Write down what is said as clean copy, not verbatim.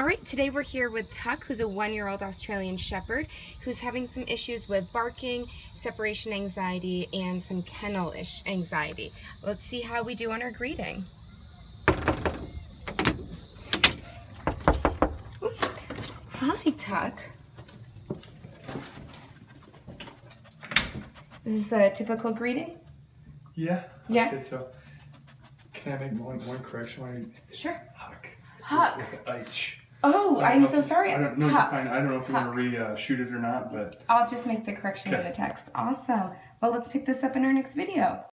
All right, today we're here with Huck, who's a 1-year-old Australian Shepherd who's having some issues with barking, separation anxiety, and some kennel-ish anxiety. Let's see how we do on our greeting. Hi, Huck. Is this a typical greeting? Yeah, Yeah. I'd say so. Can I make one correction? Sure. Huck. Huck. With the H. Oh, So I'm so sorry. I don't know. Huck. I don't know if you Huck. want to reshoot it or not, but I'll just make the correction in the text. Awesome. Well, let's pick this up in our next video.